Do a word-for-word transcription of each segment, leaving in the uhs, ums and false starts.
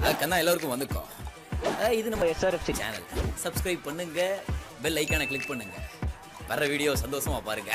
கண்ணா எல்லாருக்கும் வந்துக்கோ. இது நம்ம எஸ்ஆர்எஃப்சி சேனல். சப்ஸ்கிரைப் பண்ணுங்க, பெல் ஐக்கானை கிளிக் பண்ணுங்க. வர வீடியோ சந்தோஷமா பாருங்க.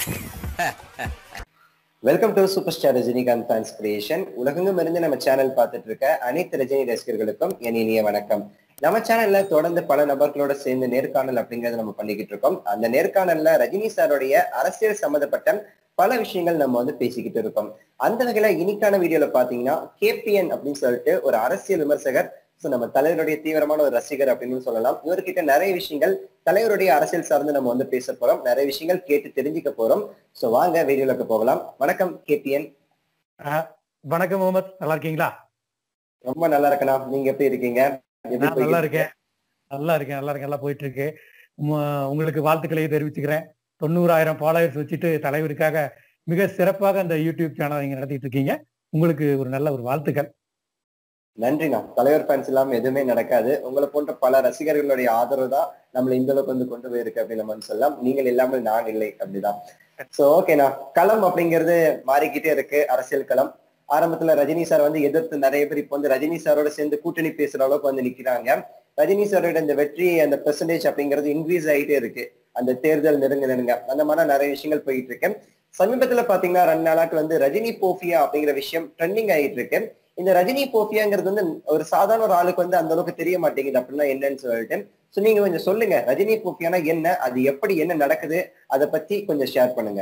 Welcome to super star Rajinikanth fans creation. உலகெங்கும் இருந்து நம்ம சேனல் பார்த்துட்டு இருக்க அனைத்து ரஜினி ரசிகர்களுக்கும் என் இனிய வணக்கம். நம்ம சேனல்ல தொடர்ந்து பல நபர்களோட சேர்ந்து நேர்காணல் அப்படிங்கறத நம்ம பண்ணிக்கிட்டு இருக்கோம். அந்த நேர்காணல்ல ரஜினி சாருடைய அரசியல் சம்பந்தப்பட்ட பல விஷயங்கள் நம்ம வந்து பேசிக்கிட்டு இருக்கோம். அந்த வகையில இன்னைக்கான வீடியோல பாத்தீங்கன்னா கேபிஎன் அப்படின்னு சொல்லிட்டு ஒரு அரசியல் விமர்சகர், ஸோ நம்ம தலைவருடைய தீவிரமான ஒரு ரசிகர் அப்படின்னு சொல்லலாம். இவர்கிட்ட நிறைய விஷயங்கள் தலைவருடைய அரசியல் சார்ந்து நம்ம வந்து பேச போறோம். நிறைய விஷயங்கள் கேட்டு தெரிஞ்சுக்க போறோம். ஸோ வாங்க வீடியோக்கு போகலாம். வணக்கம் கேபிஎன். வணக்கம் முகமது, நல்லா இருக்கீங்களா? ரொம்ப நல்லா இருக்கேனா, நீங்க எப்படி இருக்கீங்க? நல்லா இருக்கேன் நல்லா இருக்கேன் நல்லா இருக்கேன் நல்லா போயிட்டு இருக்கு. உங்களுக்கு வாழ்த்துக்களை தெரிவிச்சுக்கிறேன். தொண்ணூறாயிரம் ஃபாலோவர்ஸ் வச்சுட்டு தலைவருக்காக மிக சிறப்பாக அந்த யூடியூப் சேனல் நீங்க நடத்திட்டு இருக்கீங்க. உங்களுக்கு ஒரு நல்ல ஒரு வாழ்த்துக்கள். நன்றிண்ணா. தலைவர் ஃபேன்ஸ் இல்லாம எதுவுமே நடக்காது. உங்களை போன்ற பல ரசிகர்களுடைய ஆதரவு தான் நம்மளை இந்த அளவுக்கு வந்து கொண்டு போயிருக்கு அப்படின்னு நம்ம சொல்லலாம். நீங்கள் இல்லாமல் நான் இல்லை அப்படிதான். சோ ஓகேண்ணா, களம் அப்படிங்கிறது மாறிக்கிட்டே இருக்கு, அரசியல் களம். ஆரம்பத்துல ரஜினி சார் வந்து எதிர்த்து நிறைய பேர் இப்போ வந்து ரஜினி சாரோட சேர்ந்து கூட்டணி பேசுற அளவுக்கு வந்து நிக்கிறாங்க. ரஜினி சாரோட இந்த வெற்றி அந்த பெர்சன்டேஜ் அப்படிங்கிறது இன்க்ரீஸ் ஆகிட்டே இருக்கு. அந்த தேர்தல் நெருங்க நெருங்க அந்த மாதிரி நிறைய விஷயங்கள் போயிட்டு இருக்கு. சமீபத்துல பாத்தீங்கன்னா ரெண்டு நாளாக்கு வந்து ரஜினி போஃபியா அப்படிங்கிற விஷயம் ட்ரெண்டிங் ஆகிட்டு இருக்கு. இந்த ரஜினி போஃபியாங்கிறது வந்து ஒரு சாதாரண ஒரு ஆளுக்கு வந்து அந்த அளவுக்கு தெரிய மாட்டேங்குது அப்படின்னா என்னன்னு சொல்லிட்டு, சோ நீங்க கொஞ்சம் சொல்லுங்க, ரஜினி போஃபியானா என்ன, அது எப்படி என்ன நடக்குது, அதை பத்தி கொஞ்சம் ஷேர் பண்ணுங்க.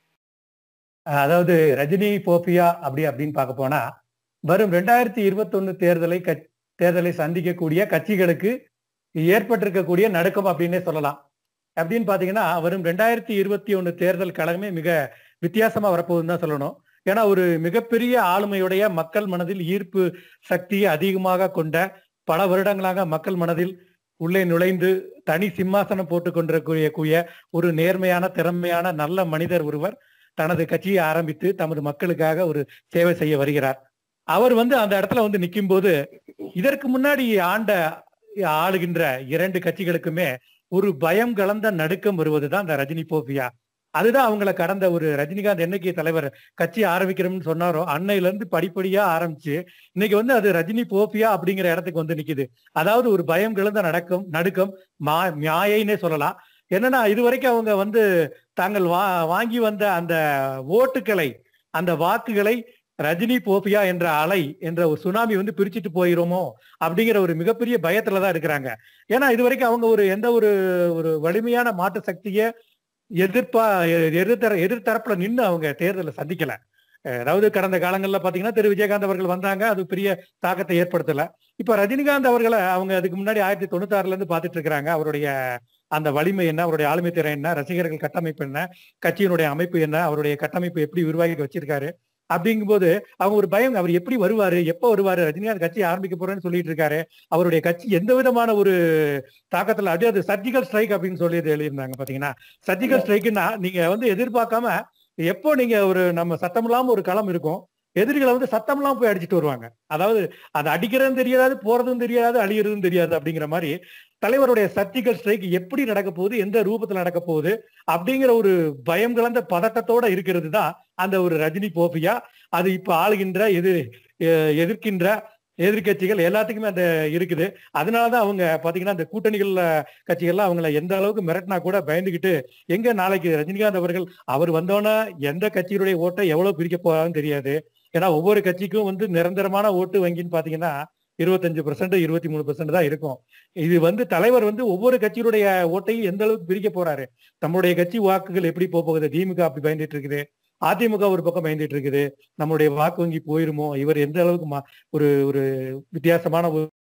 அதாவது ரஜினி போஃபியா அப்படி அப்படின்னு பார்க்க போனா, வரும் ரெண்டாயிரத்தி இருபத்தி ஒண்ணு தேர்தலை தேர்தலை சந்திக்கக்கூடிய கட்சிகளுக்கு ஏற்பட்டிருக்கக்கூடிய நடுக்கம் அப்படின்னே சொல்லலாம். அப்படின்னு பாத்தீங்கன்னா, வரும் ரெண்டாயிரத்தி இருபத்தி ஒண்ணு தேர்தல் களமே மிக வித்தியாசமா வரப்போகுதுன்னு தான் சொல்லணும். ஏன்னா ஒரு மிகப்பெரிய ஆளுமையுடைய மக்கள் மனதில் ஈர்ப்பு சக்தியை அதிகமாக கொண்ட, பல வருடங்களாக மக்கள் மனதில் உள்ளே நுழைந்து தனி சிம்மாசனம் போட்டு கொண்டிருக்கக்கூடிய ஒரு நேர்மையான, திறமையான, நல்ல மனிதர் ஒருவர் தனது கட்சியை ஆரம்பித்து தமது மக்களுக்காக ஒரு சேவை செய்ய வருகிறார். அவர் வந்து அந்த இடத்துல வந்து நிற்கும் போது, இதற்கு முன்னாடி ஆண்ட ஆளுகின்ற இரண்டு கட்சிகளுக்குமே ஒரு பயம் கலந்த நடுக்கம் வருவதுதான் இந்த ரஜினி போஃபியா. அதுதான் அவங்களை கடந்த ஒரு ரஜினிகாந்த் என்னைக்கு தலைவர் கட்சி ஆரம்பிக்கிறோம்னு சொன்னாரோ அன்னையில இருந்து படிப்படியா ஆரம்பிச்சு இன்னைக்கு வந்து அது ரஜினி போஃபியா அப்படிங்கிற இடத்துக்கு வந்து நிக்குது. அதாவது ஒரு பயம் கலந்த நடக்கம் நடுக்கம் மா மாயைன்னே சொல்லலாம். என்னன்னா இதுவரைக்கும் அவங்க வந்து தாங்கள் வா வாங்கி வந்த அந்த ஓட்டுக்களை, அந்த வாக்குகளை ரஜினி போஃபியா என்ற அலை என்ற ஒரு சுனாமி வந்து பிரிச்சுட்டு போயிரோமோ அப்படிங்கிற ஒரு மிகப்பெரிய பயத்துலதான் இருக்கிறாங்க. ஏன்னா இதுவரைக்கும் அவங்க ஒரு எந்த ஒரு ஒரு வலிமையான மாற்று சக்தியை எதிர்ப்பா எதிர்த்தர எதிர்த்தரப்புல நின்று அவங்க தேர்தலை சந்திக்கல. அதாவது கடந்த காலங்கள்ல பாத்தீங்கன்னா திரு விஜயகாந்த் அவர்கள் வந்தாங்க, அது பெரிய தாக்கத்தை ஏற்படுத்தல. இப்ப ரஜினிகாந்த் அவர்களை அவங்க அதுக்கு முன்னாடி ஆயிரத்தி தொண்ணூத்தி ஆறுல இருந்து பாத்துட்டு இருக்கிறாங்க. அவருடைய அந்த வலிமை என்ன, அவருடைய ஆளுமை திறன் என்ன, ரசிகர்கள் கட்டமைப்பு என்ன, கட்சியினுடைய அமைப்பு என்ன, அவருடைய கட்டமைப்பு எப்படி உருவாக்கி வச்சிருக்காரு அப்படிங்கும் போது அவங்க ஒரு பயம், அவர் எப்படி வருவாரு, எப்ப வருவாரு, ரஜினிகாந்த் கட்சி ஆரம்பிக்க போறேன்னு சொல்லிட்டு இருக்காரு, அவருடைய கட்சி எந்த விதமான ஒரு தாக்கத்துல, அப்படியே அது சர்ஜிக்கல் ஸ்ட்ரைக் அப்படின்னு சொல்லி எழுதியிருந்தாங்க. பாத்தீங்கன்னா சர்ஜிக்கல் ஸ்ட்ரைக்குன்னா நீங்க வந்து எதிர்பார்க்காம எப்போ நீங்க ஒரு நம்ம சத்தம் இல்லாம ஒரு களம் இருக்கும், எதிரிகளை வந்து சத்தம் இல்லாம போய் அடிச்சுட்டு வருவாங்க. அதாவது அது அடிக்கிறதும் தெரியாது, போறதும் தெரியாது, அழியறதும் தெரியாது அப்படிங்கிற மாதிரி தலைவருடைய சர்ஜிக்கல் ஸ்ட்ரைக் எப்படி நடக்க போகுது, எந்த ரூபத்துல நடக்க போகுது அப்படிங்கிற ஒரு பயம் கலந்த பதட்டத்தோட இருக்கிறது தான் அந்த ஒரு ரஜினி போஃபியா. அது இப்ப ஆளுகின்ற எதிர் எதிர்க்கின்ற எதிர்கட்சிகள் எல்லாத்துக்குமே அந்த இருக்குது. அதனாலதான் அவங்க பாத்தீங்கன்னா அந்த கூட்டணிகள்ல கட்சிகள்லாம் அவங்களை எந்த அளவுக்கு மிரட்டினா கூட பயந்துகிட்டு, எங்க நாளைக்கு ரஜினிகாந்த் அவர்கள் அவர் வந்தோன்னா எந்த கட்சியுடைய ஓட்டை எவ்வளவு பிரிக்க போறான்னு தெரியாது. ஏன்னா ஒவ்வொரு கட்சிக்கும் வந்து நிரந்தரமான ஓட்டு வங்கின்னு பாத்தீங்கன்னா இருபத்தஞ்சு பெர்சென்ட் இருபத்தி மூணு பெர்சென்ட் தான் இருக்கும். இது வந்து தலைவர் வந்து ஒவ்வொரு கட்சியுடைய ஓட்டையும் எந்த அளவுக்கு பிரிக்க போறாரு, நம்மளுடைய கட்சி வாக்குகள் எப்படி போகுது, திமுக அப்படி பயந்துட்டு இருக்குது, அதிமுக ஒரு பக்கம் பயந்துட்டு இருக்குது, நம்மளுடைய வாக்கு வங்கி போயிருமோ, இவர் எந்த அளவுக்கு ஒரு ஒரு வித்தியாசமான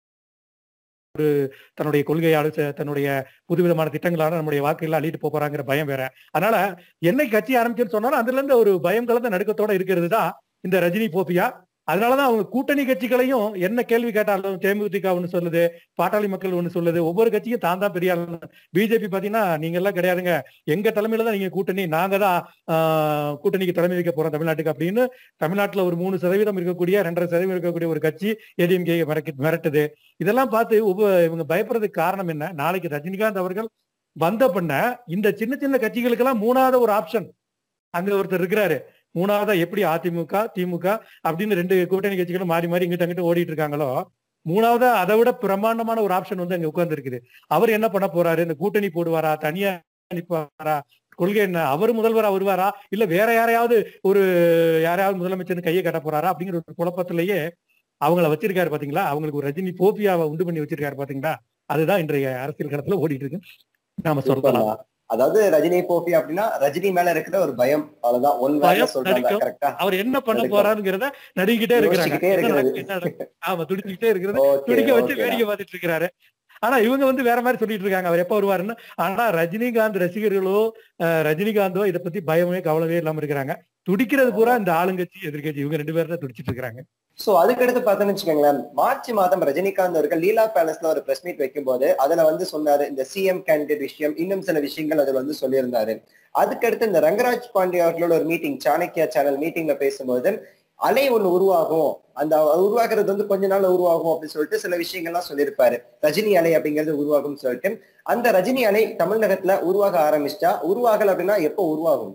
ஒரு தன்னுடைய கொள்கையால தன்னுடைய புதுவிதமான திட்டங்களால நம்முடைய வாக்குகள் அள்ளிட்டு போறாங்கிற பயம் வேற. அதனால என்னை கட்சி ஆரம்பிச்சுன்னு சொன்னாலும் அதுல இருந்து ஒரு பயம் கலந்த நடுக்கத்தோட இருக்கிறது தான் இந்த ரஜினி போஃபியா. அதனாலதான் அவங்க கூட்டணி கட்சிகளையும் என்ன கேள்வி கேட்டாலும் தேமுதிக ஒண்ணு சொல்லுது, பாட்டாளி மக்கள் ஒண்ணு சொல்லுது, ஒவ்வொரு கட்சியும் தான் தான் பெரிய ஆளு. பிஜேபி பாத்தீங்கன்னா நீங்க எல்லாம் கிடையாதுங்க, எங்க தலைமையில தான் நீங்க கூட்டணி, நாங்க தான் ஆஹ் கூட்டணிக்கு தலைமை வைக்க போறோம் தமிழ்நாட்டுக்கு அப்படின்னு தமிழ்நாட்டுல ஒரு மூணு சதவீதம் இருக்கக்கூடிய ரெண்டரை சதவீதம் இருக்கக்கூடிய ஒரு கட்சி ஏடிஎம்கே மிரட்டுது. இதெல்லாம் பார்த்து இவங்க பயப்படுறதுக்கு காரணம் என்ன, நாளைக்கு ரஜினிகாந்த் அவர்கள் வந்த பண்ண இந்த சின்ன சின்ன கட்சிகளுக்கெல்லாம் மூணாவது ஒரு ஆப்ஷன் அங்க ஒருத்தர் இருக்கிறாரு. மூணாவதா எப்படி அதிமுக திமுக அப்படின்னு ரெண்டு கூட்டணி கட்சிகளும் மாறி மாறி இங்கிட்ட அங்கிட்ட ஓடிட்டு இருக்காங்களோ, மூணாவதா அதை விட பிரம்மாண்டமான ஒரு ஆப்ஷன் வந்து அங்க உட்கார்ந்து இருக்குது. அவர் என்ன பண்ண போறாரு? இந்த கூட்டணி போடுவாரா, தனியா நிற்பாரா, கொள்கை என்ன, அவர் முதல்வரா வருவாரா, இல்ல வேற யாரையாவது ஒரு யாரையாவது முதலமைச்சர் கையை கட்ட போறாரா அப்படிங்கிற ஒரு குழப்பத்திலேயே அவங்கள வச்சிருக்காரு பாத்தீங்களா. அவங்களுக்கு ஒரு ரஜினி போபியாவை உண்டு பண்ணி வச்சிருக்காரு பாத்தீங்களா. அதுதான் இன்றைய அரசியல் களத்துல ஓடிட்டு இருக்கு நாம சொல்லலாம். அதாவது ரஜினி போபி அப்படின்னா ரஜினி மேல இருக்கிற ஒரு பயம், அவ்வளவுதான். ஒன் வேர்ட்ல சொல்றாங்க. கரெக்டா? அவர் என்ன பண்ண போறாருங்கிறத நடிக்கிட்டே இருக்கிறாங்க. ஆமா, துடிச்சுக்கிட்டே இருக்கிறது, துடிக்க வச்சு வேடிக்கை பார்த்துட்டு இருக்கிறாரு. ஆனா இவங்க வந்து வேற மாதிரி சொல்லிட்டு இருக்காங்க அவர் எப்ப வருவாருன்னு. ஆனா ரஜினிகாந்த் ரசிகர்களோ ரஜினிகாந்தோ இதை பத்தி பயமே கவலையே இல்லாம இருக்கிறாங்க. துடிக்கிறது பூரா இந்த ஆளுங்கட்சி எதிர்கட்சி இவங்க ரெண்டு பேரும் தான் துடிச்சிட்டு இருக்காங்க. சோ அதுக்கடுத்து பார்த்தோன்னு வச்சுக்கோங்களேன், மார்ச் மாதம் ரஜினிகாந்த் அவர்கள் லீலா பேலஸ்ல ஒரு பிரஸ் மீட் வைக்கும் போது அதுல வந்து சொன்னாரு இந்த சிஎம் கேண்டிடேட் விஷயம், இன்னும் சில விஷயங்கள் அதுல வந்து சொல்லியிருந்தாரு. அதுக்கடுத்து இந்த ரங்கராஜ் பாண்டே அவர்களோட ஒரு மீட்டிங், சாணக்கியா சேனல் மீட்டிங்ல பேசும்போது அலை ஒண்ணு உருவாகும், அந்த உருவாக்குறது வந்து கொஞ்ச நாள் உருவாகும் அப்படின்னு சொல்லிட்டு சில விஷயங்கள்லாம் சொல்லியிருப்பாரு. ரஜினி அலை அப்படிங்கிறது உருவாகும் சொல்லிட்டு, அந்த ரஜினி அலை தமிழகத்துல உருவாக ஆரம்பிச்சா, உருவாகல அப்படின்னா எப்போ உருவாகும்?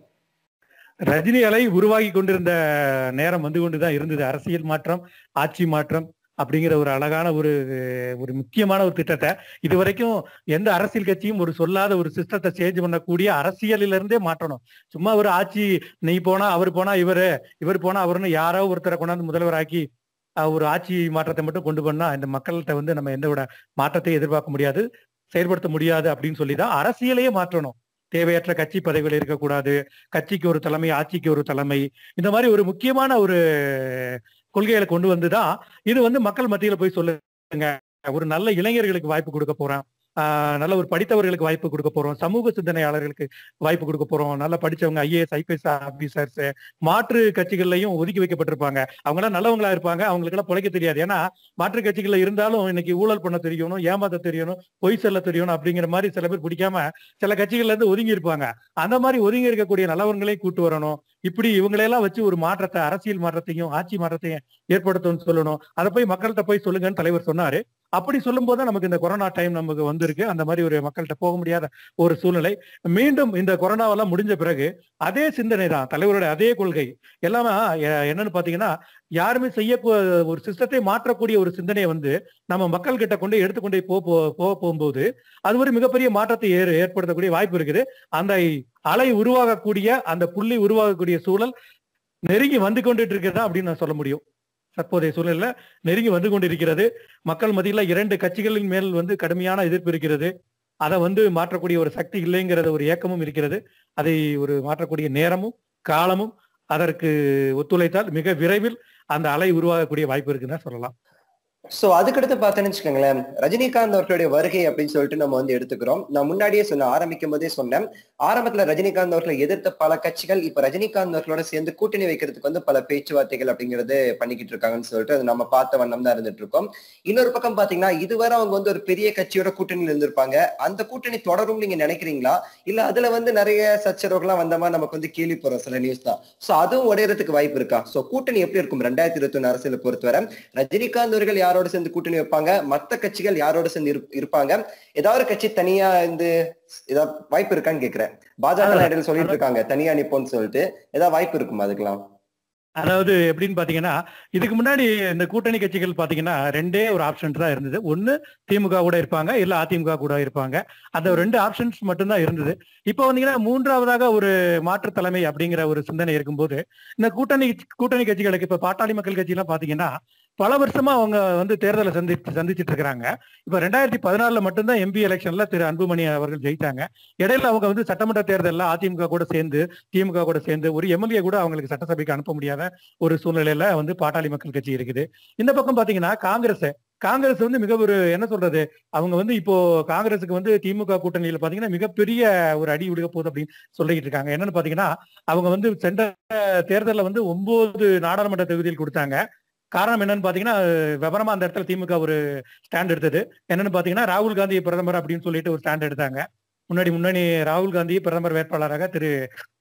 ரஜினி அலை உருவாகி கொண்டிருந்த நேரம் வந்து கொண்டுதான் இருந்தது. அரசியல் மாற்றம், ஆட்சி மாற்றம் அப்படிங்கிற ஒரு அழகான ஒரு ஒரு முக்கியமான ஒரு திட்டத்தை இதுவரைக்கும் எந்த அரசியல் கட்சியும் ஒரு சொல்லாத ஒரு சிஸ்டத்தை சேஞ்ச் பண்ணக்கூடிய அரசியலில இருந்தே மாற்றணும். சும்மா ஒரு ஆட்சி நீ போனா அவர் போனா இவரு இவர் போனா அவருன்னு யாரோ ஒருத்தரை கொண்டாந்து முதல்வராக்கி ஒரு ஆட்சி மாற்றத்தை மட்டும் கொண்டு பண்ணா இந்த மக்கள்கிட்ட வந்து நம்ம எந்த விட மாற்றத்தை எதிர்பார்க்க முடியாது, செயல்படுத்த முடியாது அப்படின்னு சொல்லிதான் அரசியலையே மாற்றணும். தேவையற்ற கட்சி பதவிகள் இருக்கக்கூடாது, கட்சிக்கு ஒரு தலைமை, ஆட்சிக்கு ஒரு தலைமை, இந்த மாதிரி ஒரு முக்கியமான ஒரு கொள்கைகளை கொண்டு வந்துதான் இது வந்து மக்கள் மத்தியில போய் சொல்லுங்க. ஒரு நல்ல இளைஞர்களுக்கு வாய்ப்பு கொடுக்க போறேன், ஆஹ் நல்ல ஒரு படித்தவர்களுக்கு வாய்ப்பு கொடுக்க போறோம், சமூக சிந்தனையாளர்களுக்கு வாய்ப்பு கொடுக்க போறோம், நல்லா படிச்சவங்க ஐஏஎஸ் ஐபிஎஸ் ஆபீசர்ஸ், மாற்று கட்சிகள்லையும் ஒதுக்கி வைக்கப்பட்டிருப்பாங்க. அவங்க எல்லாம் நல்லவங்களா இருப்பாங்க, அவங்களுக்கு எல்லாம் பிழைக்க தெரியாது. ஏன்னா மாற்று கட்சிகள்ல இருந்தாலும் இன்னைக்கு ஊழல் பண்ண தெரியணும், ஏமாத்த தெரியணும், பொய் சொல்ல தெரியணும் அப்படிங்கிற மாதிரி சில பேர் பிடிக்காம சில கட்சிகள்ல இருந்து ஒதுங்கி இருப்பாங்க. அந்த மாதிரி ஒதுங்கி இருக்கக்கூடிய நல்லவர்களையும் கூட்டு வரணும். இப்படி இவங்களையெல்லாம் வச்சு ஒரு மாற்றத்தை, அரசியல் மாற்றத்தையும் ஆட்சி மாற்றத்தையும் ஏற்படுத்தும்னு சொல்லணும். அதை போய் மக்கள்கிட்ட போய் சொல்லுங்கன்னு தலைவர் சொன்னாரு. அப்படி சொல்லும் போது நமக்கு இந்த கொரோனா டைம் நமக்கு வந்திருக்கு. அந்த மாதிரி ஒரு மக்கள்கிட்ட போக முடியாத ஒரு சூழ்நிலை. மீண்டும் இந்த கொரோனாவெல்லாம் முடிஞ்ச பிறகு அதே சிந்தனை தான், தலைவருடைய அதே கொள்கை எல்லாமே என்னன்னு பாத்தீங்கன்னா, யாருமே செய்ய ஒரு சிஸ்டத்தை மாற்றக்கூடிய ஒரு சிந்தனையை வந்து நம்ம மக்கள் கிட்ட கொண்டு எடுத்துக்கொண்டே போக போகும்போது அது ஒரு மிகப்பெரிய மாற்றத்தை ஏற்படுத்தக்கூடிய வாய்ப்பு இருக்குது. அந்த அலை உருவாகக்கூடிய, அந்த புள்ளி உருவாகக்கூடிய சூழல் நெருங்கி வந்து கொண்டுட்டு இருக்கிறதா அப்படின்னு நான் சொல்ல முடியும். தற்போதைய சூழல்ல நெருங்கி வந்து கொண்டிருக்கிறது. மக்கள் மத்தியில இரண்டு கட்சிகளின் மேல் வந்து கடுமையான எதிர்ப்பு இருக்கிறது. அதை வந்து மாற்றக்கூடிய ஒரு சக்தி இல்லைங்கிறத ஒரு ஏக்கமும் இருக்கிறது. அதை ஒரு மாற்றக்கூடிய நேரமும் காலமும் அதற்கு ஒத்துழைத்தால் மிக விரைவில் அந்த அலை உருவாகக்கூடிய வாய்ப்பு இருக்குன்னு சொல்லலாம். சோ அதுக்கடுத்து பார்த்தேன்னு வச்சுக்கோங்களேன், ரஜினிகாந்த் அவர்களுடைய வருகை அப்படின்னு சொல்லிட்டு நம்ம வந்து எடுத்துக்கிறோம். நான் முன்னாடியே சொன்ன ஆரம்பிக்கும் போதே சொன்னேன், ஆரம்பத்துல ரஜினிகாந்த் அவர்களை எதிர்த்த பல கட்சிகள் இப்ப ரஜினிகாந்த் அவர்களோட சேர்ந்து கூட்டணி வைக்கிறதுக்கு வந்து பல பேச்சுவார்த்தைகள் அப்படிங்கிறது பண்ணிக்கிட்டு இருக்காங்கன்னு சொல்லிட்டு அது நம்ம பார்த்த வண்ணம் தான் இருந்துட்டு இருக்கோம். இன்னொரு பக்கம் பாத்தீங்கன்னா, இதுவரை அவங்க வந்து ஒரு பெரிய கட்சியோட கூட்டணியில் இருந்திருப்பாங்க. அந்த கூட்டணி தொடரும் நீங்க நினைக்கிறீங்களா, இல்ல அதுல வந்து நிறைய சச்சரவுகள்லாம் வந்த மாதிரி நமக்கு வந்து கேள்வி போறோம் சில நியூஸ் தான். சோ அதுவும் உடையறதுக்கு வாய்ப்பு இருக்கா? சோ கூட்டணி எப்படி இருக்கும் ரெண்டாயிரத்தி இருபத்தி ஒண்ணு அரசியலை பொறுத்தவரை? ரஜினிகாந்த் அவர்கள் யாரோட சேர்ந்து கூட்டணி வைப்பாங்க, மத்த கட்சிகள் யாரோட சேர்ந்து இருப்பாங்க, ஏதாவது கட்சி தனியா இருந்து ஏதாவது வாய்ப்பு இருக்கான்னு கேக்குறேன். பாஜக சொல்லிட்டு இருக்காங்க தனியா நிப்போன்னு சொல்லிட்டு, ஏதாவது வாய்ப்பு இருக்குமா அதுக்கெல்லாம்? அதாவது எப்படின்னு பாத்தீங்கன்னா, இதுக்கு முன்னாடி இந்த கூட்டணி கட்சிகள் பாத்தீங்கன்னா ரெண்டே ஒரு ஆப்ஷன் தான் இருந்தது. ஒண்ணு திமுக கூட இருப்பாங்க, இல்ல அதிமுக கூட இருப்பாங்க. அந்த ரெண்டு ஆப்ஷன்ஸ் மட்டும்தான் இருந்தது. இப்ப வந்தீங்கன்னா மூன்றாவதாக ஒரு மாற்று தலைமை அப்படிங்கிற ஒரு சிந்தனை இருக்கும்போது இந்த கூட்டணி கூட்டணி கட்சிகளுக்கு இப்ப பாட்டாளி மக்கள் கட்சி எல்லாம் பாத்தீங்கன்னா பல வருஷமா அவங்க வந்து தேர்தலை சந்திச்சு சந்திச்சுட்டு இருக்கிறாங்க. இப்ப ரெண்டாயிரத்தி பதினாலுல மட்டும்தான் எம்பி எலெக்ஷன்ல திரு அன்புமணி அவர்கள் ஜெயித்தாங்க. இடையில அவங்க வந்து சட்டமன்ற தேர்தலில் அதிமுக கூட சேர்ந்து திமுக கூட சேர்ந்து ஒரு எம்எல்ஏ கூட அவங்களுக்கு சட்டசபைக்கு அனுப்ப முடியாத ஒரு சூழ்நிலையில வந்து பாட்டாளி மக்கள் கட்சி இருக்குது. இந்த பக்கம் பாத்தீங்கன்னா காங்கிரஸ் காங்கிரஸ் வந்து மிக ஒரு என்ன சொல்றது, அவங்க வந்து இப்போ காங்கிரஸுக்கு வந்து திமுக கூட்டணியில பாத்தீங்கன்னா மிகப்பெரிய ஒரு அடி விடுக போகுது அப்படின்னு சொல்லிட்டு இருக்காங்க. என்னன்னு பாத்தீங்கன்னா, அவங்க வந்து சென்ற தேர்தலில் வந்து ஒன்பது நாடாளுமன்ற தொகுதியில் கொடுத்தாங்க. காரணம் என்னன்னு பாத்தீங்கன்னா, விவரமா அந்த இடத்துல திமுக ஒரு ஸ்டாண்ட் எடுத்தது. என்னன்னு பாத்தீங்கன்னா, ராகுல் காந்தி பிரதமர் அப்படின்னு சொல்லிட்டு ஒரு ஸ்டாண்ட் எடுத்தாங்க. முன்னாடி முன்னாடி ராகுல் காந்தி பிரதமர் வேட்பாளராக திரு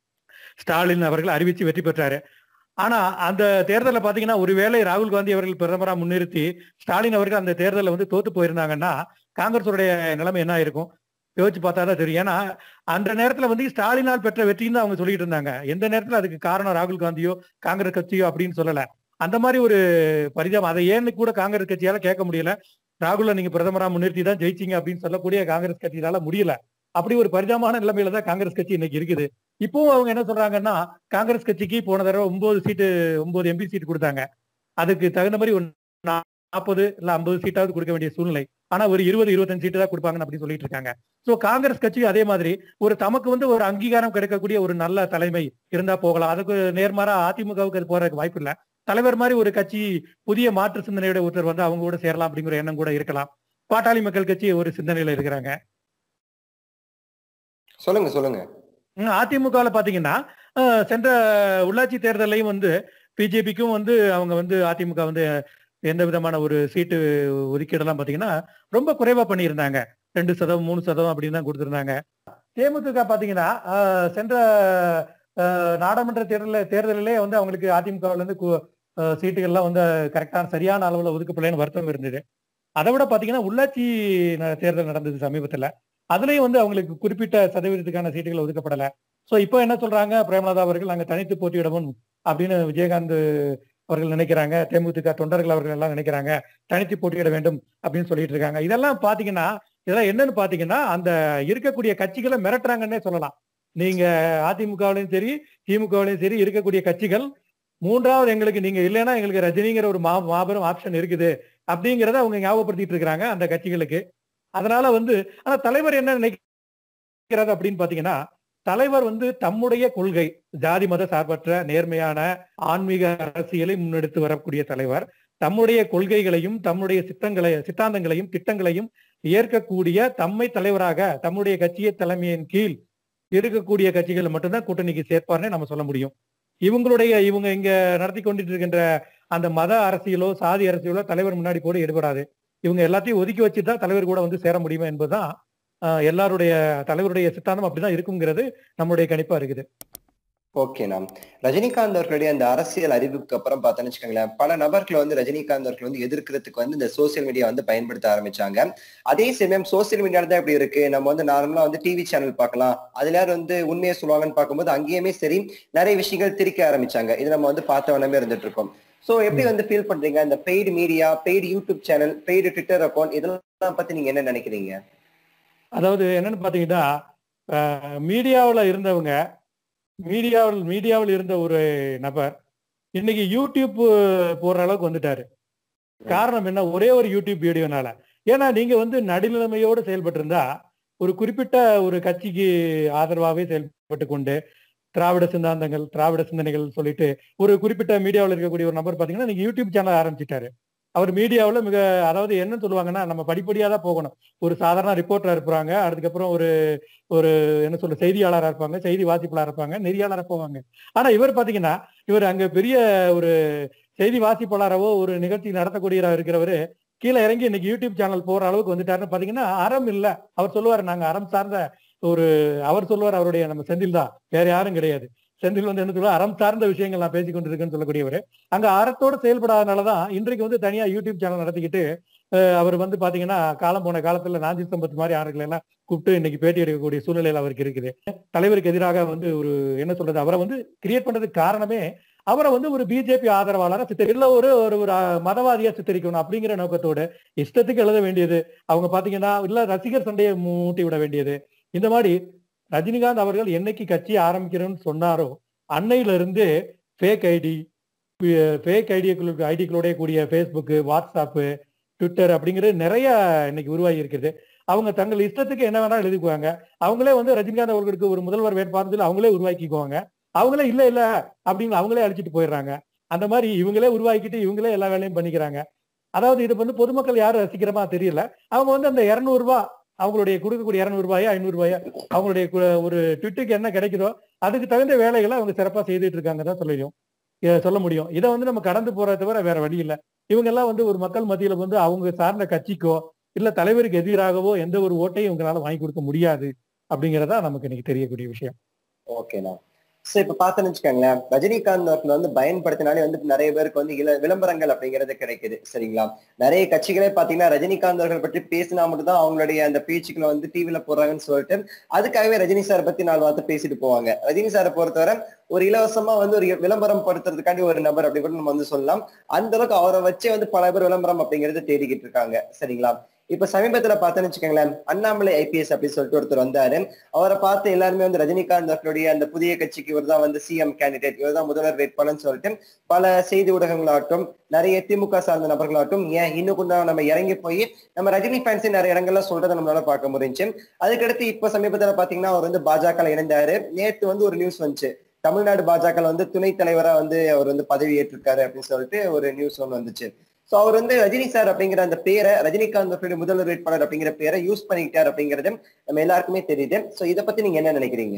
ஸ்டாலின் அவர்கள் அறிவிச்சு வெற்றி பெற்றாரு. ஆனா அந்த தேர்தலில் பாத்தீங்கன்னா, ஒருவேளை ராகுல் காந்தி அவர்கள் பிரதமரா முன்னிறுத்தி ஸ்டாலின் அவர்கள் அந்த தேர்தலில் வந்து தோத்து போயிருந்தாங்கன்னா காங்கிரஸுடைய நிலைமை என்ன இருக்கும் யோசிச்சு பார்த்தாதான் தெரியும். ஏன்னா அந்த நேரத்துல வந்து ஸ்டாலினால் பெற்ற வெற்றின்னு தான் அவங்க சொல்லிட்டு இருந்தாங்க. எந்த நேரத்துல அதுக்கு காரணம் ராகுல் காந்தியோ காங்கிரஸ் கட்சியோ அப்படின்னு சொல்லல. அந்த மாதிரி ஒரு பரிதாபம். அதை ஏன்னு கூட காங்கிரஸ் கட்சியால கேட்க முடியல. ராகுல நீங்க பிரதமரா முன்னிறுத்தி தான் ஜெயிச்சிங்க அப்படின்னு சொல்லக்கூடிய காங்கிரஸ் கட்சியால முடியல. அப்படி ஒரு பரிதாபமான நிலைமையில தான் காங்கிரஸ் கட்சி இன்னைக்கு இருக்குது. இப்பவும் அவங்க என்ன சொல்றாங்கன்னா, காங்கிரஸ் கட்சிக்கு போன தடவை ஒன்பது சீட்டு ஒன்பது எம்பி சீட் கொடுத்தாங்க. அதுக்கு தகுந்த மாதிரி ஒரு நாற்பது இல்ல ஐம்பது சீட்டாவது கொடுக்க வேண்டிய சூழ்நிலை. ஆனா ஒரு இருபது இருபத்தஞ்சு சீட்டு தான் கொடுப்பாங்கன்னு அப்படி சொல்லிட்டு இருக்காங்க. சோ காங்கிரஸ் கட்சி அதே மாதிரி ஒரு தமக்கு வந்து ஒரு அங்கீகாரம் கிடைக்கக்கூடிய ஒரு நல்ல தலைமை இருந்தா போகலாம். அதுக்கு நேர்மாறா அதிமுகவுக்கு அது போறதுக்கு வாய்ப்பு இல்ல. தலைவர் மாதிரி ஒரு கட்சி புதிய மாற்று சிந்தனையோட ஒருத்தர் வந்து அவங்க கூட சேரலாம் அப்படிங்கிற எண்ணம் கூட இருக்கலாம். பாட்டாளி மக்கள் கட்சி ஒரு சிந்தனையில இருக்கிறாங்க. சொல்லுங்க சொல்லுங்க. அதிமுகவில் பாத்தீங்கன்னா சென்ற உள்ளாட்சி தேர்தலையும் வந்து பிஜேபிக்கும் வந்து அவங்க வந்து அதிமுக வந்து எந்த விதமான ஒரு சீட்டு ஒதுக்கீடெல்லாம் பாத்தீங்கன்னா ரொம்ப குறைவா பண்ணியிருந்தாங்க. ரெண்டு சதவீதம் மூணு சதவீதம் அப்படின்னு தான் கொடுத்திருந்தாங்க. தேமுதிக பாத்தீங்கன்னா சென்ற நாடாளுமன்ற தேர்தலில் தேர்தலிலே வந்து அவங்களுக்கு அதிமுகவுல இருந்து சீட்டுகள்லாம் வந்து கரெக்டான சரியான அளவுல ஒதுக்கப்படலைன்னு வருத்தம் இருந்தது. அதை விட பாத்தீங்கன்னா உள்ளாட்சி தேர்தல் நடந்தது சமீபத்துல, அதுலயும் வந்து அவங்களுக்கு குறிப்பிட்ட சதவீதத்துக்கான சீட்டுகள் ஒதுக்கப்படல. சோ இப்போ என்ன சொல்றாங்க, பிரேமலதா அவர்கள் நாங்க தனித்து போட்டியிடவும் அப்படின்னு விஜயகாந்த் அவர்கள் நினைக்கிறாங்க, தேமுதிக தொண்டர்கள் அவர்கள் எல்லாம் நினைக்கிறாங்க தனித்து போட்டியிட வேண்டும் அப்படின்னு சொல்லிட்டு இருக்காங்க. இதெல்லாம் பாத்தீங்கன்னா இதெல்லாம் என்னன்னு பாத்தீங்கன்னா அந்த இருக்கக்கூடிய கட்சிகளை மிரட்டுறாங்கன்னே சொல்லலாம். நீங்க அதிமுகவிலையும் சரி திமுகவிலையும் சரி இருக்கக்கூடிய கட்சிகள் மூன்றாவது எங்களுக்கு நீங்க இல்லைன்னா எங்களுக்கு ரஜினிங்கிற ஒரு மா மாபெரும் ஆப்ஷன் இருக்குது அப்படிங்கிறத அவங்க ஞாபகப்படுத்திட்டு இருக்கிறாங்க அந்த கட்சிகளுக்கு. அதனால வந்து ஆனா தலைவர் என்ன நினைக்கிறாரு அப்படின்னு பாத்தீங்கன்னா, தலைவர் வந்து தம்முடைய கொள்கை ஜாதி மத சார்பற்ற நேர்மையான ஆன்மீக அரசியலை முன்னெடுத்து வரக்கூடிய தலைவர் தம்முடைய கொள்கைகளையும் தம்முடைய சித்தங்களை சித்தாந்தங்களையும் திட்டங்களையும் ஏற்கக்கூடிய தம்மை தலைவராக தம்முடைய கட்சியை தலைமையின் கீழ் இருக்கக்கூடிய கட்சிகளை மட்டும்தான் கூட்டணிக்கு சேர்ப்பார்னே நம்ம சொல்ல முடியும். இவங்களுடைய இவங்க இங்க நடத்தி கொண்டிட்டு இருக்கின்ற அந்த மத அரசியலோ சாதி அரசியலோ தலைவர் முன்னாடி போட ஈடுபடாது. இவங்க எல்லாத்தையும் ஒதுக்கி வச்சுட்டு தான் தலைவர் கூட வந்து சேர முடியுமா என்பதுதான் எல்லாருடைய தலைவருடைய சித்தாந்தம் அப்படிதான் இருக்குங்கிறது நம்மளுடைய கணிப்பா இருக்குது. ஓகேண்ணா, ரஜினிகாந்த் அவர்களுடைய அந்த அரசியல் அறிவுக்கு அப்புறம் பார்த்தோன்னு வச்சுக்கோங்களேன், பல நபர்களை வந்து ரஜினிகாந்த் அவர்கள் வந்து எதிர்க்கிறதுக்கு வந்து இந்த சோசியல் மீடியா வந்து பயன்படுத்த ஆரம்பிச்சாங்க. அதே சமயம் சோசியல் மீடியால தான் எப்படி இருக்கு, நம்ம வந்து நார்மலா வந்து டிவி சேனல் பார்க்கலாம், அதுல வந்து உண்மையை சொல்லுவாங்கன்னு பார்க்கும்போது அங்கேயுமே சரி நிறைய விஷயங்கள் திரிக்க ஆரம்பிச்சாங்க. இது நம்ம வந்து பார்த்த வண்ணமே இருந்துட்டு இருக்கோம். சோ எப்படி வந்து ஃபீல் பண்றீங்க இந்த paid media, paid YouTube channel, paid Twitter account இதெல்லாம் பத்தி நீங்க என்ன நினைக்கிறீங்க? அதாவது என்னன்னு பாத்தீங்கன்னா, மீடியாவில் இருந்தவங்க மீடியாவில் மீடியாவில் இருந்த ஒரு நபர் இன்னைக்கு யூடியூப் போடுற அளவுக்கு வந்துட்டாரு. காரணம் என்ன, ஒரே ஒரு யூடியூப் வீடியோனால. ஏன்னா நீங்க வந்து நடுநிலைமையோடு செயல்பட்டு இருந்தா ஒரு குறிப்பிட்ட ஒரு கட்சிக்கு ஆதரவாகவே செயல்பட்டு கொண்டு திராவிட சிந்தாந்தங்கள் திராவிட சிந்தனைகள் சொல்லிட்டு ஒரு குறிப்பிட்ட மீடியாவில் இருக்கக்கூடிய ஒரு நபர் பாத்தீங்கன்னா நீங்க யூடியூப் சேனல் ஆரம்பிச்சிட்டாரு. அவர் மீடியாவில் மிக அதாவது என்ன சொல்லுவாங்கன்னா, நம்ம படிப்படியா தான் போகணும். ஒரு சாதாரண ரிப்போர்ட்டரா இருப்பாங்க, அதுக்கப்புறம் ஒரு ஒரு என்ன சொல்ற செய்தியாளராக இருப்பாங்க, செய்தி வாசிப்பாளராக இருப்பாங்க, நெறியாளராக போவாங்க. ஆனா இவர் பாத்தீங்கன்னா இவர் அங்க பெரிய ஒரு செய்தி வாசிப்பாளராகவோ ஒரு நிகழ்ச்சி நடத்தக்கூடியவராக இருக்கிறவரு கீழே இறங்கி இன்னைக்கு யூடியூப் சேனல் போற அளவுக்கு வந்துட்டாருன்னு பாத்தீங்கன்னா, அறம் இல்ல. அவர் சொல்லுவார் நாங்க அறம் சார்ந்த ஒரு அவர் சொல்லுவார் அவருடைய நம்ம செந்தில் தான், வேற யாரும் கிடையாது. செந்தில் வந்து என்ன சொல்லுவா, அறம் சார்ந்த விஷயங்கள் நான் பேசிக் கொண்டிருக்கேன்னு சொல்லக்கூடியவர் அங்க அறத்தோடு செயல்படாதனாலதான் இன்றைக்கு வந்து தனியா யூடியூப் சேனல் நடத்திக்கிட்டு அவர் வந்து பாத்தீங்கன்னா காலம் போன காலத்துல நாஞ்சி சம்பத் மாதிரி ஆறுகளை எல்லாம் கூப்பிட்டு இன்னைக்கு பேட்டி எடுக்கக்கூடிய சூழ்நிலையில அவருக்கு இருக்குது. தலைவருக்கு எதிராக வந்து ஒரு என்ன சொல்றது, அவரை வந்து கிரியேட் பண்றதுக்கு காரணமே அவரை வந்து ஒரு பிஜேபி ஆதரவாளரை சித்தரி இல்ல ஒரு ஒரு மதவாதியா சித்தரிக்கணும் அப்படிங்கிற நோக்கத்தோடு இஷ்டத்துக்கு எழுத வேண்டியது, அவங்க பாத்தீங்கன்னா இல்ல ரசிகர் சண்டையை மூட்டி விட வேண்டியது. இந்த மாதிரி ரஜினிகாந்த் அவர்கள் என்னைக்கு கட்சி ஆரம்பிக்கிறோம்னு சொன்னாரோ அன்னையில இருந்து ஃபேக் ஐடி ஃபேக் ஐடிகளுக்கு ஐடிகளோட கூடிய ஃபேஸ்புக்கு, வாட்ஸ்அப்பு, ட்விட்டர் அப்படிங்கிறது நிறைய இன்னைக்கு உருவாகி இருக்குது. அவங்க தங்கள் இஷ்டத்துக்கு என்ன வேணாலும் எழுதிக்குவாங்க. அவங்களே வந்து ரஜினிகாந்த் அவர்களுக்கு ஒரு முதல்வர் வேட்பாளர் சொல்லி அவங்களே உருவாக்கிக்குவாங்க. அவங்களே இல்ல இல்ல அப்படின்னு அவங்களே அழிச்சிட்டு போயிடுறாங்க. அந்த மாதிரி இவங்களே உருவாக்கிட்டு இவங்களே எல்லா வேலையும் பண்ணிக்கிறாங்க. அதாவது இது வந்து பொதுமக்கள் யாரும் ரசிக்கிறமா தெரியல. அவங்க வந்து அந்த இருநூறு ரூபாய் அவங்களுடைய கொடுக்கக்கூடிய இருநூறு ரூபாயா ஐநூறு ரூபாயா அவங்களுடைய ஒரு ட்விட்டுக்கு என்ன கிடைக்குதோ அதுக்கு தகுந்த வேலைகளை அவங்க சிறப்பா செய்துட்டு இருக்காங்க தான் சொல்லிடும் சொல்ல முடியும். இதை வந்து நம்ம கடந்து போறத தவிர வேற வழி இல்லை. இவங்க எல்லாம் வந்து ஒரு மக்கள் மத்தியில வந்து அவங்க சார்ந்த கட்சிக்கோ இல்ல தலைவருக்கு எதிராகவோ எந்த ஒரு ஓட்டையும் இவங்களால வாங்கி கொடுக்க முடியாது அப்படிங்கிறதா நமக்கு இன்னைக்கு தெரியக்கூடிய விஷயம். ஓகேண்ணா, சோ இப்ப பாத்தோன்னு வச்சுக்கோங்களேன், ரஜினிகாந்த் அவர்கள் வந்து பயன்படுத்தினாலே வந்து நிறைய பேருக்கு வந்து இல விளம்பரங்கள் அப்படிங்கிறது கிடைக்குது சரிங்களா. நிறைய கட்சிகளே பாத்தீங்கன்னா ரஜினிகாந்த் அவர்கள் பற்றி பேசினா மட்டும்தான் அவங்களுடைய அந்த பேச்சுக்களை வந்து டிவில போடுறாங்கன்னு சொல்லிட்டு அதுக்காகவே ரஜினி சார் பத்தி நாலு வார்த்தை பேசிட்டு போவாங்க. ரஜினி சாரை பொறுத்தவரை ஒரு இலவசமா வந்து ஒரு விளம்பரம் படுத்துறதுக்காண்டி ஒரு நபர் அப்படி கூட நம்ம வந்து சொல்லலாம். அந்த அளவுக்கு அவரை வச்சே வந்து பல பேர் விளம்பரம் அப்படிங்கறது தேடிக்கிட்டு இருக்காங்க சரிங்களா. இப்ப சமீபத்துல பார்த்தோன்னு வச்சுக்கோங்களேன், அண்ணாமலை ஐபிஎஸ் அப்படின்னு சொல்லிட்டு ஒருத்தர் வந்தாரு. அவரை பார்த்து எல்லாருமே வந்து ரஜினிகாந்த் அவர்களுடைய அந்த புதிய கட்சிக்கு இவர் தான் வந்து சிஎம் கேண்டிடேட், இவர் தான் முதல்வர் வேட்பாளர்னு சொல்லிட்டு பல செய்தி ஊடகங்களாகட்டும் நிறைய திமுக சார்ந்த நபர்களாகட்டும் ஏன் இன்னும் கொஞ்சம் நம்ம இறங்கி போய் நம்ம ரஜினி ஃபேன்ஸை நிறைய இடங்கள்ல சொல்றதை நம்மளால பார்க்க முடிஞ்சு. அதுக்கடுத்து இப்ப சமீபத்துல பாத்தீங்கன்னா அவர் வந்து பாஜக இணைந்தாரு. நேற்று வந்து ஒரு நியூஸ் வந்துச்சு, தமிழ்நாடு பாஜக வந்து துணைத் தலைவரா வந்து அவர் வந்து பதவி ஏற்றிருக்காரு அப்படின்னு சொல்லிட்டு ஒரு நியூஸ் ஒன்று வந்துச்சு. சோ அவர் வந்து ரஜினி சார் அப்படிங்கிற அந்த பேரை, ரஜினிகாந்த் முதல்வர் வேட்பாளர் அப்படிங்கிற பேரை யூஸ் பண்ணிக்கிட்டார் அப்படிங்கிறது நம்ம எல்லாருக்குமே தெரியுது. சோ இதை பத்தி நீங்க என்ன நினைக்கிறீங்க?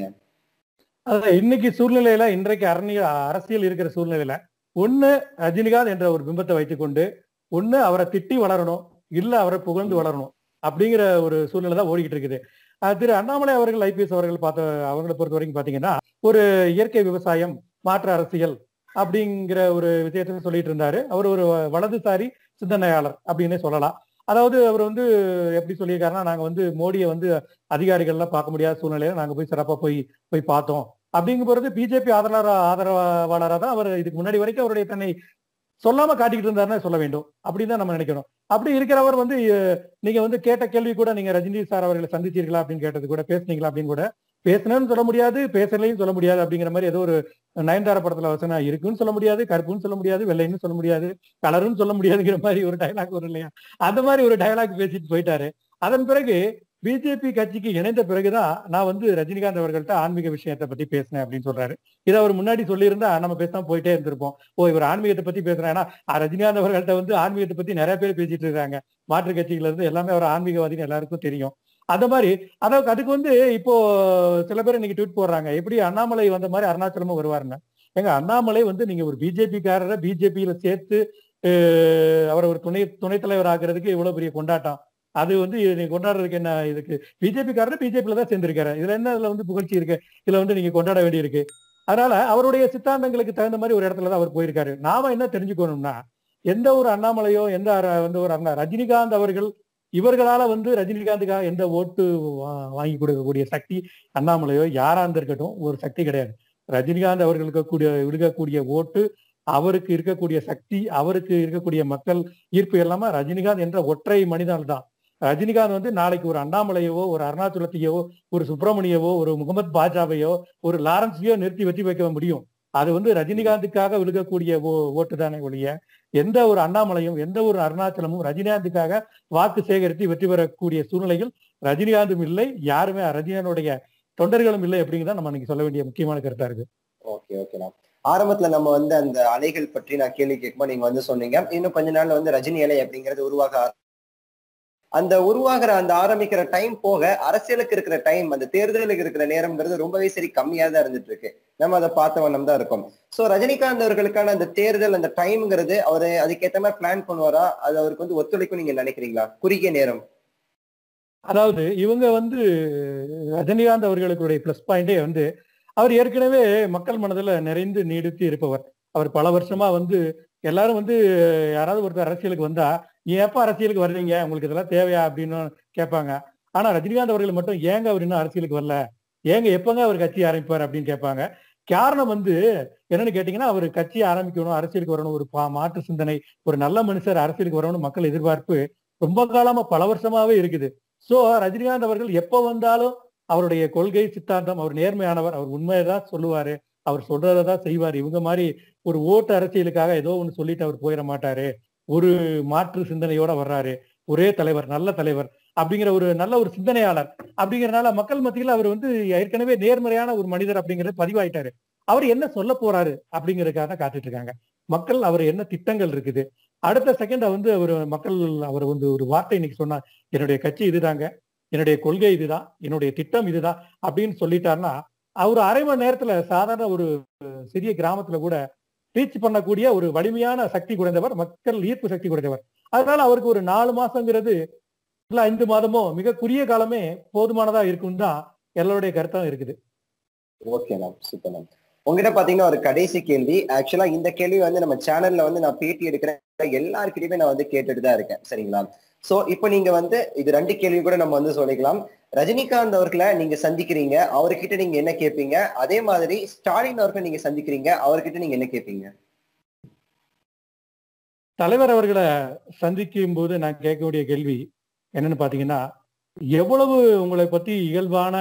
அதான் இன்னைக்கு சூழ்நிலையில, இன்றைக்கு அரணிய அரசியல் இருக்கிற சூழ்நிலையில ஒண்ணு ரஜினிகாந்த் என்ற ஒரு பிம்பத்தை வைத்துக்கொண்டு ஒண்ணு அவரை திட்டி வளரணும், இல்ல அவரை புகழ்ந்து வளரணும் அப்படிங்கிற ஒரு சூழ்நிலை தான் ஓடிக்கிட்டு இருக்குது. திரு அண்ணாமலை அவர்கள் ஐபிஎஸ் அவர்கள் பார்த்த அவங்களை பொறுத்த வரைக்கும் பாத்தீங்கன்னா ஒரு இயற்கை விவசாயம், மாற்று அரசியல் அப்படிங்கிற ஒரு விஷயத்த சொல்லிட்டு இருந்தாரு. அவர் ஒரு வலதுசாரி சிந்தனையாளர் அப்படின்னு சொல்லலாம். அதாவது அவர் வந்து எப்படி சொல்லியிருக்காருன்னா, நாங்க வந்து மோடியை வந்து அதிகாரிகள்லாம் பார்க்க முடியாத சூழ்நிலையில நாங்க போய் சிறப்பா போய் போய் பார்த்தோம் அப்படிங்கும் போது பிஜேபி ஆதரவாளர் ஆதரவாளராக தான் அவர் இதுக்கு முன்னாடி வரைக்கும் அவருடைய தன்னை சொல்லாம காட்டிக்கிட்டு இருந்தாருன்னு சொல்ல வேண்டும் அப்படின்னு தான் நம்ம நினைக்கணும். அப்படி இருக்கிறவர் வந்து நீங்க வந்து கேட்ட கேள்வி கூட, நீங்க ரஜினி சார் அவர்களை சந்திச்சீர்களா அப்படின்னு கேட்டது கூட, பேசுனீங்களா அப்படின்னு கூட, பேசணும்னு சொல்ல முடியாது, பேசலையும் சொல்ல முடியாது. அப்படிங்கிற மாதிரி ஏதோ ஒரு நயன்தார படத்துல வசனம் இருக்குன்னு சொல்ல முடியாது, கருப்புன்னு சொல்ல முடியாது, வெள்ளைன்னு சொல்ல முடியாது, கலருன்னு சொல்ல முடியாதுங்கிற மாதிரி ஒரு டயலாக் வரும் இல்லையா, அந்த மாதிரி ஒரு டயலாக் பேசிட்டு போயிட்டாரு. அதன் பிறகு பிஜேபி கட்சிக்கு இணைந்த பிறகுதான் நான் வந்து ரஜினிகாந்த் அவர்கள்ட்ட ஆன்மீக விஷயத்தை பத்தி பேசினேன் அப்படின்னு சொல்றாரு. இதை அவர் முன்னாடி சொல்லியிருந்தா நம்ம பேசாம போயிட்டே இருந்திருப்போம். ஓ, இவர் ஆன்மீகத்தை பத்தி பேசுறேன்னா ரஜினிகாந்த் அவர்கள்ட்ட வந்து ஆன்மீகத்தை பத்தி நிறைய பேர் பேசிட்டு இருக்காங்க. மாற்று கட்சிகள் இருந்து எல்லாமே அவர் ஆன்மீகவாதின்னு எல்லாருக்கும் தெரியும். அந்த மாதிரி அதாவது அதுக்கு வந்து இப்போ சில பேர் இன்னைக்கு ட்வீட் போடுறாங்க, எப்படி அண்ணாமலை வந்த மாதிரி அருணாச்சலமும் வருவாருன்னு. எங்க அண்ணாமலை வந்து நீங்க ஒரு பிஜேபிக்காரரை பிஜேபியில சேர்த்து அவரை ஒரு துணை துணைத் தலைவர் ஆக்குறதுக்கு இவ்வளவு பெரிய கொண்டாட்டம். அது வந்து நீங்க கொண்டாடுறதுக்கு என்ன, இதுக்கு பிஜேபிக்காரர் பிஜேபியில தான் சேர்ந்திருக்காரு, இதுல என்ன இதுல வந்து புகழ்ச்சி இருக்கு, இதுல வந்து நீங்க கொண்டாட வேண்டி இருக்கு. அதனால அவருடைய சித்தாந்தங்களுக்கு தகுந்த மாதிரி ஒரு இடத்துலதான் அவர் போயிருக்காரு. நாம என்ன தெரிஞ்சுக்கணும்னா, எந்த ஒரு அண்ணாமலையோ எந்த வந்து ஒரு அண்ணா ரஜினிகாந்த் அவர்கள் இவர்களால வந்து ரஜினிகாந்துக்காக எந்த ஓட்டு வாங்கி கொடுக்கக்கூடிய சக்தி அண்ணாமலையோ யாரா இருக்கட்டும் ஒரு சக்தி கிடையாது. ரஜினிகாந்த் அவர்களுக்கு கூடிய விடுக்கக்கூடிய ஓட்டு, அவருக்கு இருக்கக்கூடிய சக்தி, அவருக்கு இருக்கக்கூடிய மக்கள் ஈர்ப்பு எல்லாமே ரஜினிகாந்த் என்ற ஒற்றை மனிதன் தான். ரஜினிகாந்த் வந்து நாளைக்கு ஒரு அண்ணாமலையவோ ஒரு அருணாச்சலத்தையோ ஒரு சுப்பிரமணியவோ ஒரு முகமது பாஜாவையோ ஒரு லாரன்ஸையோ நிறுத்தி வெற்றி வைக்க முடியும். அது வந்து ரஜினிகாந்துக்காக விழுகக்கூடிய ஓ ஓட்டு தானே ஒழிய எந்த ஒரு அண்ணாமலையும் எந்த ஒரு அருணாச்சலமும் ரஜினிகாந்துக்காக வாக்கு சேகரித்து வெற்றி பெறக்கூடிய சூழ்நிலையில் ரஜினிகாந்தும் இல்லை, யாருமே ரஜினிகாந்துடைய தொண்டர்களும் இல்லை அப்படிங்கிறத நம்ம இன்னைக்கு சொல்ல வேண்டிய முக்கியமான கருத்தா இருக்கு. ஓகே ஓகேண்ணா. ஆரம்பத்துல நம்ம வந்து அந்த அலைகள் பற்றி நான் கேள்வி கேட்கும்போது நீங்க வந்து சொன்னீங்க இன்னும் கொஞ்ச நாள்ல வந்து ரஜினி அலை அப்படிங்கிறது உருவாக அந்த உருவாகிற அந்த ஆரம்பிக்கிற டைம் போக அரசியலுக்கு இருக்கிற டைம், அந்த தேர்தலுக்கு இருக்கிற நேரம்ங்கிறது ரொம்பவே சரி கம்மியா தான் இருந்துட்டு இருக்கு. நம்ம அதை பார்த்த வண்ணம் தான் இருக்கும். சோ ரஜினிகாந்த் அவர்களுக்கான அந்த தேர்தல் அந்த டைம்ங்கிறது அவரு அதுக்கேற்ற மாதிரி பிளான் பண்ணுவாரா, அது அவருக்கு வந்து ஒத்துழைக்கும் நீங்க நினைக்கிறீங்களா குறுகிய நேரம்? அதாவது இவங்க வந்து ரஜினிகாந்த் அவர்களுடைய பிளஸ் பாயிண்டே வந்து அவர் ஏற்கனவே மக்கள் மனதில் நிறைந்து நீடித்து இருப்பவர். அவர் பல வருஷமா வந்து எல்லாரும் வந்து யாராவது ஒருத்தர் அரசியலுக்கு வந்தா எப்ப அரசியலுக்கு வர்றீங்க, உங்களுக்கு இதெல்லாம் தேவையா அப்படின்னு கேட்பாங்க. ஆனா ரஜினிகாந்த் அவர்கள் மட்டும் ஏங்க அவர் இன்னும் அரசியலுக்கு வரல, ஏங்க எப்பங்க அவர் கட்சி ஆரம்பிப்பார் அப்படின்னு கேட்பாங்க. காரணம் வந்து என்னன்னு கேட்டீங்கன்னா, அவர் கட்சி ஆரம்பிக்கணும், அரசியலுக்கு வரணும், ஒரு மாற்று சிந்தனை, ஒரு நல்ல மனுஷர் அரசியலுக்கு வரணும்னு மக்கள் எதிர்பார்ப்பு ரொம்ப காலமா பல வருஷமாவே இருக்குது. சோ ரஜினிகாந்த் அவர்கள் எப்ப வந்தாலும் அவருடைய கொள்கை சித்தாந்தம், அவர் நேர்மையானவர், அவர் உண்மையதான் சொல்லுவாரு, அவர் சொல்றதான் செய்வார். இவங்க மாதிரி ஒரு ஓட்டு அரசியலுக்காக ஏதோ ஒண்ணு சொல்லிட்டு அவர் போயிட மாட்டாரு. ஒரு மாற்று சிந்தனையோட வர்றாரு, ஒரே தலைவர், நல்ல தலைவர் அப்படிங்கிற ஒரு நல்ல ஒரு சிந்தனையாளர் அப்படிங்கிறனால மக்கள் மத்தியில் அவர் வந்து ஏற்கனவே நேர்மறையான ஒரு மனிதர் அப்படிங்கறது பதிவாயிட்டாரு. அவர் என்ன சொல்ல போறாரு அப்படிங்கறதுக்காக காத்துட்டு இருக்காங்க மக்கள். அவர் என்ன திட்டங்கள் இருக்குது, அடுத்த செகண்ட் வந்து அவர் மக்கள் அவர் வந்து ஒரு வார்த்தை இன்னைக்கு சொன்னா, என்னுடைய கட்சி இதுதாங்க, என்னுடைய கொள்கை இதுதான், என்னுடைய திட்டம் இதுதான் அப்படின்னு சொல்லிட்டாருன்னா, அவர் அரை மணி நேரத்துல சாதாரண ஒரு சிறிய கிராமத்துல கூட ரீச் பண்ணக்கூடிய ஒரு வலிமையான சக்தி குறைந்தவர், மக்கள் ஈர்ப்பு சக்தி குறைந்தவர். அதனால அவருக்கு ஒரு நாலு மாசங்கிறது இல்ல ஐந்து மாதமோ மிக குறுகிய காலமே போதுமானதா இருக்கும் தான் எல்லாருடைய கருத்தம் இருக்குது. Okay ma'am, super ma'am. உங்ககிட்ட பாத்தீங்கன்னா ஒரு கடைசி கேள்வி. ஆக்சுவலா இந்த கேள்வி வந்து நம்ம சேனல்ல வந்து நான் பேட்டி எடுக்கிற எல்லாருக்கிட்டையுமே நான் வந்து கேட்டுட்டு தான் இருக்கேன். சரிங்களா? சோ இப்போ நீங்க வந்து இது ரெண்டு கேள்வி கூட நம்ம வந்து சொல்லிக்கலாம். ரஜினிகாந்த் அவர்களை நீங்க சந்திக்கிறீங்க, அவர்கிட்ட நீங்க என்ன கேட்பீங்க? அதே மாதிரி ஸ்டாலின் அவர்களை நீங்க சந்திக்கிறீங்க, அவர்கிட்ட நீங்க என்ன கேட்பீங்க? தலைவர் அவர்களை சந்திக்கும் போது நான் கேட்கக்கூடிய கேள்வி என்னன்னு பாத்தீங்கன்னா, எவ்வளவு உங்களை பத்தி இயல்பான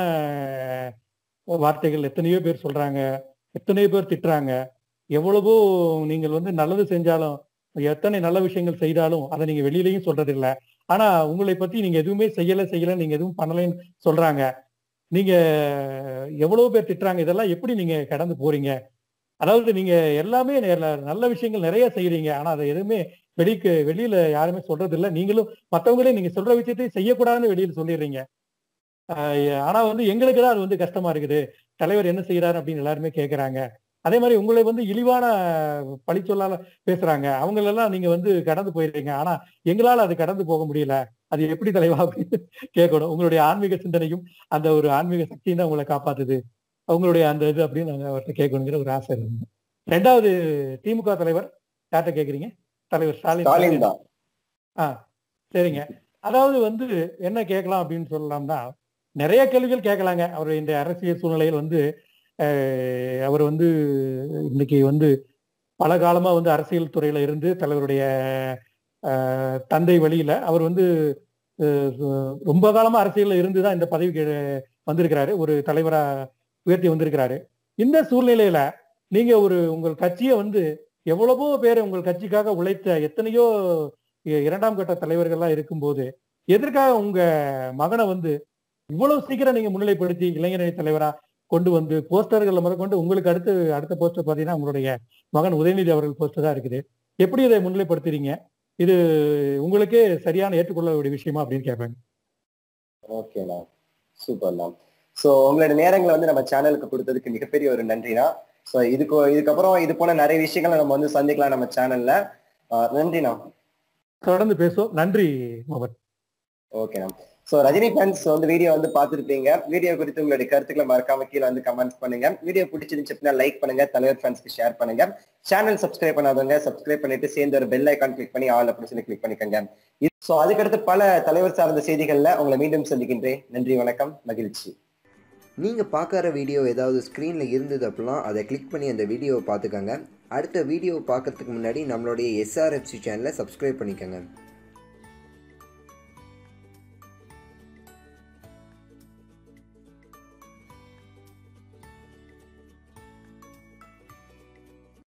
வார்த்தைகள் எத்தனையோ பேர் சொல்றாங்க, எத்தனையோ பேர் திட்டுறாங்க, எவ்வளவோ நீங்கள் வந்து நல்லது செஞ்சாலும், எத்தனை நல்ல விஷயங்கள் செய்தாலும் அதை நீங்க வெளியிலையும் சொல்றது இல்லை. ஆனா உங்களை பத்தி நீங்க எதுவுமே செய்யல செய்யல நீங்க எதுவும் பண்ணலைன்னு சொல்றாங்க. நீங்க எவ்வளவு பேர் திட்டுறாங்க, இதெல்லாம் எப்படி நீங்க கடந்து போறீங்க? அதாவது நீங்க எல்லாமே நல்ல விஷயங்கள் நிறைய செய்யறீங்க, ஆனா அதை எதுவுமே வெளிக்கு வெளியில யாருமே சொல்றது இல்லை. நீங்களும் மற்றவங்களே நீங்க சொல்ற விஷயத்தையும் செய்யக்கூடாதுன்னு வெளியில சொல்லிடுறீங்க. ஆனா வந்து எங்களுக்கு தான் அது வந்து கஷ்டமா இருக்குது, தலைவர் என்ன செய்யறாரு அப்படின்னு எல்லாருமே கேட்கறாங்க. அதே மாதிரி உங்களை வந்து இழிவான பழிச்சொல்லால பேசுறாங்க, அவங்களெல்லாம் நீங்க வந்து கடந்து போயிடுறீங்க. ஆனா எங்களால அது கடந்து போக முடியல, அது எப்படி தலைவா அப்படின்னு கேட்கணும். உங்களுடைய ஆன்மீக சிந்தனையும் அந்த ஒரு ஆன்மீக சக்தியும் தான் உங்களை காப்பாத்துது, உங்களுடைய அந்த இது அப்படின்னு நாங்க அவர்கிட்ட கேட்கணுங்கிற ஒரு ஆசை இருக்கு. ரெண்டாவது, திமுக தலைவர் யார்கிட்ட கேக்குறீங்க? தலைவர் ஸ்டாலின் தான். ஆஹ் சரிங்க. அதாவது வந்து என்ன கேட்கலாம் அப்படின்னு சொல்லலாம்னா, நிறைய கேள்விகள் கேட்கலாங்க. அவர் இந்த அரசியல் சூழ்நிலையில் வந்து அவர் வந்து இன்னைக்கு வந்து பல காலமா வந்து அரசியல் துறையில இருந்து தலைவருடைய தந்தை வழியில அவர் வந்து ரொம்ப காலமா அரசியல்ல இருந்துதான் இந்த பதவிக்கு வந்திருக்கிறாரு, ஒரு தலைவரா உயர்த்தி வந்திருக்கிறாரு. இந்த சூழ்நிலையில நீங்க ஒரு உங்கள் கட்சியை வந்து எவ்வளவோ பேர் உங்கள் கட்சிக்காக உழைத்த எத்தனையோ இரண்டாம் கட்ட தலைவர்கள்லாம் இருக்கும்போது எதற்காக உங்க மகனை வந்து இவ்வளவு சீக்கிரம் நீங்க முன்னிலைப்படுத்தி இளைஞரணி தலைவரா கொண்டு வந்து போஸ்டர்கள் முதல் கொண்டு உங்களுக்கு அடுத்து அடுத்த போஸ்டர் பார்த்தீங்கன்னா உங்களுடைய மகன் உதயநிதி அவர்கள் போஸ்டர் தான் இருக்குது, எப்படி இதை முன்னிலைப்படுத்துறீங்க? இது உங்களுக்கே சரியான ஏற்றுக்கொள்ளக்கூடிய விஷயமா அப்படின்னு கேட்பாங்க. ஓகேண்ணா, சூப்பர்ண்ணா. ஸோ உங்களோட நேரங்களை வந்து நம்ம சேனலுக்கு கொடுத்ததுக்கு மிகப்பெரிய ஒரு நன்றிண்ணா. ஸோ இதுக்கு இதுக்கப்புறம் இது போல நிறைய விஷயங்களை நம்ம வந்து சந்திக்கலாம் நம்ம சேனல்ல. நன்றிண்ணா. தொடர்ந்து பேசுவோம். நன்றி மோகன். ஓகேண்ணா. ஸோ ரஜினி ஃபேன்ஸ் வந்து வீடியோ வந்து பார்த்துருப்பீங்க. வீடியோ குறித்து உங்களுடைய கருத்துக்களை மறக்காம கீழே வந்து கமெண்ட்ஸ் பண்ணுங்க. வீடியோ பிடிச்சிருந்துச்சு அப்படின்னா லைக் பண்ணுங்க, தலைவர் ஃபேன்ஸ்க்கு ஷேர் பண்ணுங்க. சேனல் சப்ஸ்கிரைப் பண்ணாதவங்க சப்ஸ்கிரைப் பண்ணிட்டு சேர்ந்து ஒரு பெல் ஐக்கான் கிளிக் பண்ணி ஆல் அப்படின்னு சொல்லி கிளிக் பண்ணிக்கோங்க. ஸோ அதுக்கடுத்து பல தலைவர் சார்ந்த செய்திகள்ல உங்களை மீண்டும் சந்திக்கின்றேன். நன்றி, வணக்கம், மகிழ்ச்சி. நீங்கள் பார்க்குற வீடியோ ஏதாவது ஸ்க்ரீனில் இருந்தது அப்படின்னா அதை கிளிக் பண்ணி அந்த வீடியோவை பார்த்துக்கோங்க. அடுத்த வீடியோவை பார்க்குறதுக்கு முன்னாடி நம்மளுடைய எஸ்ஆர்எஃப்சி சேனலை சப்ஸ்கிரைப் பண்ணிக்கோங்க.